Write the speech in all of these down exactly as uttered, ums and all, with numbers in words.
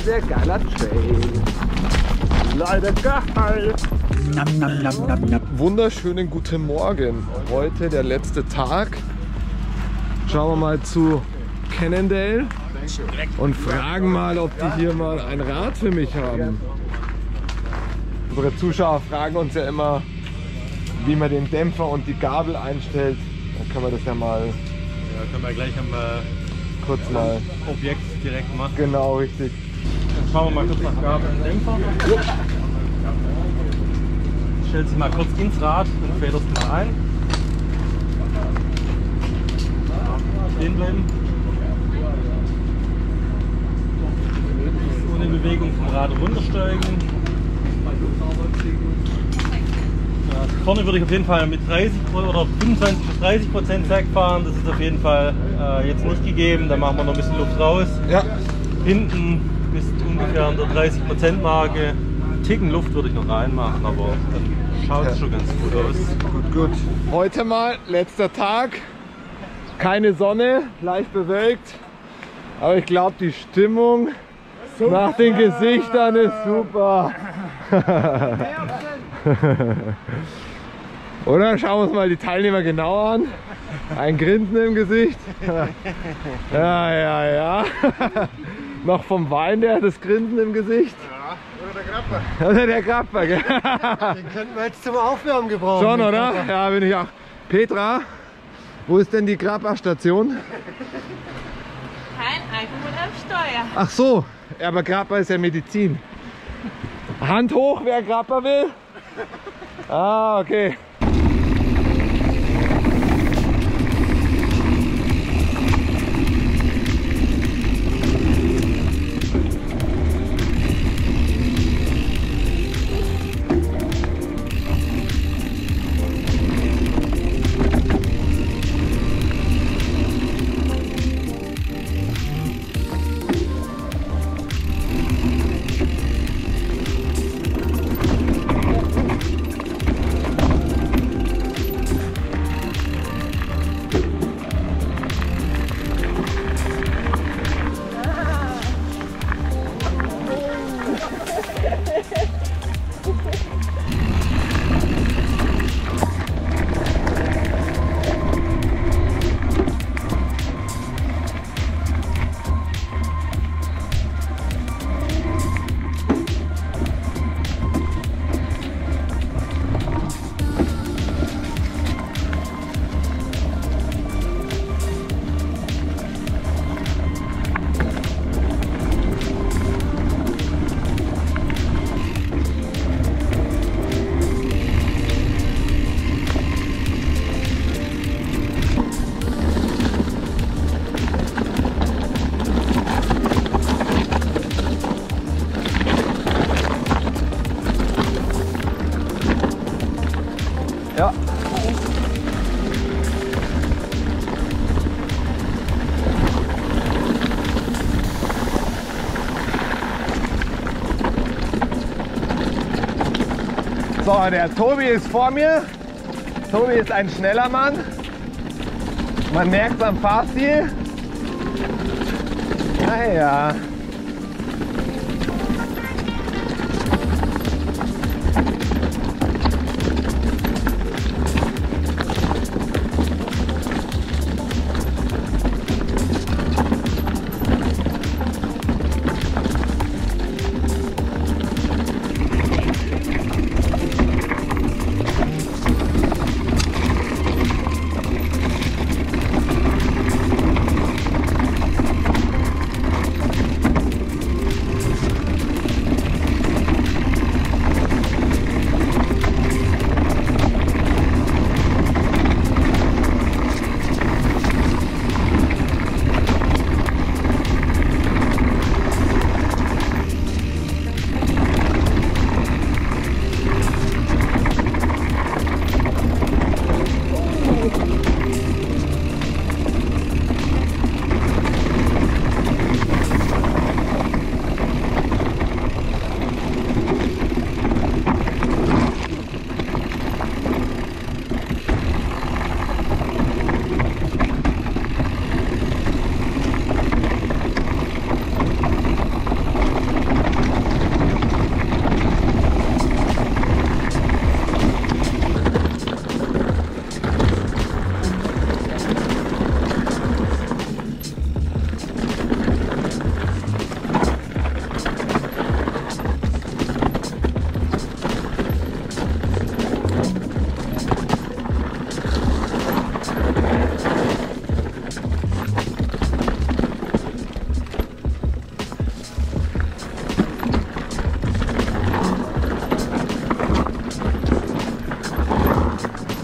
sehr geiler Trail. Leider geil. Nam, nam, nam, nam, nam. Wunderschönen guten Morgen. Heute der letzte Tag. Schauen wir mal zu Cannondale und fragen mal, ob die hier mal ein Rad für mich haben. Unsere Zuschauer fragen uns ja immer, wie man den Dämpfer und die Gabel einstellt. Dann können wir das ja mal, ja, können wir gleich am äh, kurz mal Objekt direkt machen. Genau, richtig. Dann schauen wir mal kurz nach Gabel und Dämpfer. Stellst dich mal kurz ins Rad und federst mal ein. Stehen bleiben. Ohne Bewegung vom Rad runtersteigen. Ja, vorne würde ich auf jeden Fall mit dreißig oder fünfundzwanzig bis dreißig Prozent Sack fahren. Das ist auf jeden Fall äh, jetzt nicht gegeben. Da machen wir noch ein bisschen Luft raus. Ja. Hinten bis ungefähr an der dreißig Prozent Marke. Einen Ticken Luft würde ich noch reinmachen, aber dann schaut es ja schon ganz gut aus. Gut, gut. Heute mal letzter Tag. Keine Sonne, leicht bewölkt. Aber ich glaube, die Stimmung nach den Gesichtern ist super. Oder schauen wir uns mal die Teilnehmer genau an. Ein Grinsen im Gesicht. Ja, ja, ja. Noch vom Wein der das Grinsen im Gesicht. Ja, oder der Grapper. Oder der Grapper, gell? Den könnten wir jetzt zum Aufwärmen gebrauchen. Schon, oder? Ja, bin ich auch. Petra, wo ist denn die Grappa-Station? Kein Alkohol am Steuer. Ach so, ja, aber Grappa ist ja Medizin. Hand hoch, wer Grappa will. Ah, okay. Ja. So, der Tobi ist vor mir. Tobi ist ein schneller Mann. Man merkt es am Fahrstil. Naja.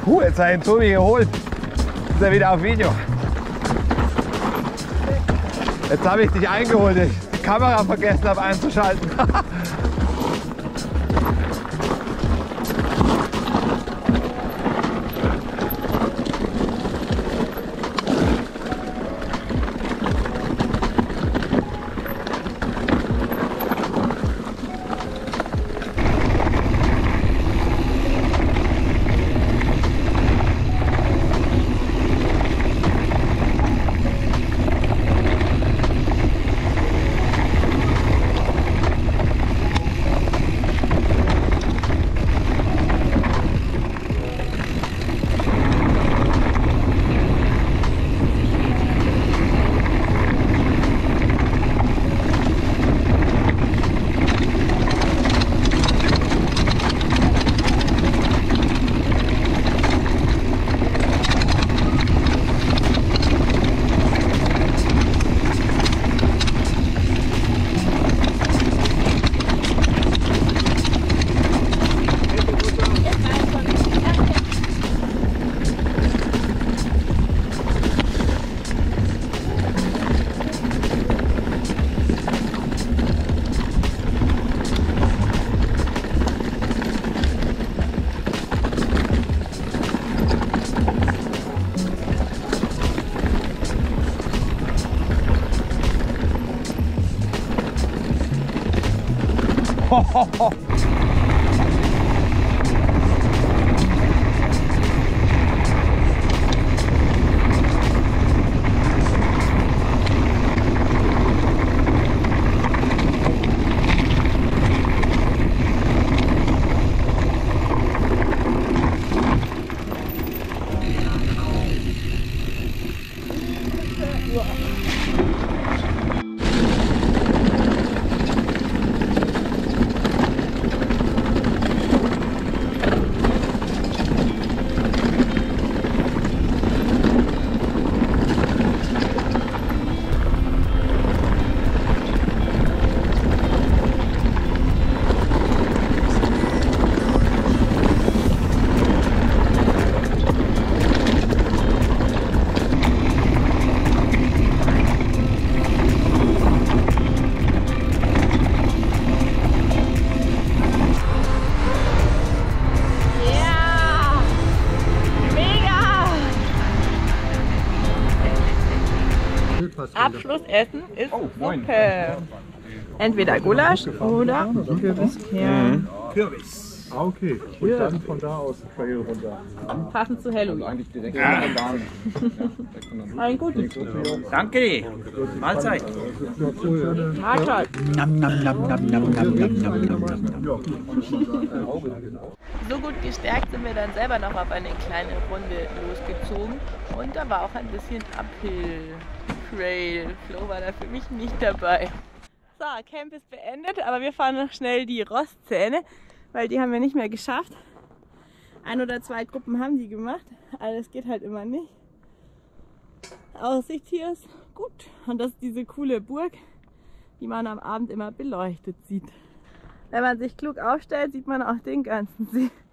Puh, jetzt hat ihn Tobi geholt. Ist er wieder auf Video. Jetzt habe ich dich eingeholt, ich die Kamera vergessen habe einzuschalten. Abschlussessen ist Suppe. Entweder Gulasch oder Kürbiskern. Kürbis. Ah, okay. Und dann von da aus Trail runter. Passend zu Halloween. Eigentlich direkt ja. Ein gutes. Danke. Mahlzeit. Mahlzeit. Nam, nam, nam, nam, nam, nam, nam, nam, nam. So gut gestärkt sind wir dann selber noch auf eine kleine Runde losgezogen. Und da war auch ein bisschen Uphill Trail. Flo war da für mich nicht dabei. So, Camp ist beendet, aber wir fahren noch schnell die Rostzähne, weil die haben wir nicht mehr geschafft. Ein oder zwei Gruppen haben die gemacht, aber das geht halt immer nicht. Aussicht hier ist gut und das ist diese coole Burg, die man am Abend immer beleuchtet sieht. Wenn man sich klug aufstellt, sieht man auch den ganzen See.